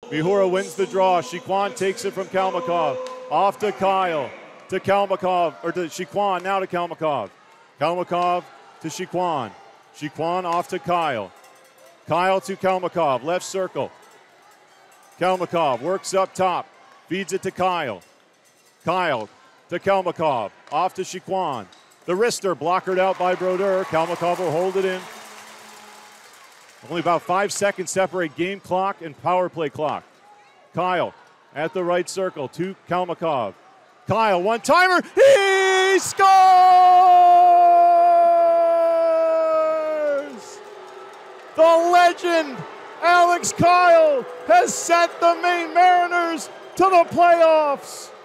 Mihura wins the draw. Shiquan takes it from Kalmakov. Off to Kyle. To Kalmakov, or to Shiquan, now to Kalmakov. Kalmakov to Shiquan. Shiquan off to Kyle. Kyle to Kalmakov, left circle. Kalmakov works up top, feeds it to Kyle. Kyle to Kalmakov, off to Shiquan. The wrister blockered out by Brodeur. Kalmakov will hold it in. Only about 5 seconds separate game clock and power play clock. Kyle at the right circle to Kalmakov. Kyle, one-timer, he scores! The legend, Alex Kile, has sent the Maine Mariners to the playoffs.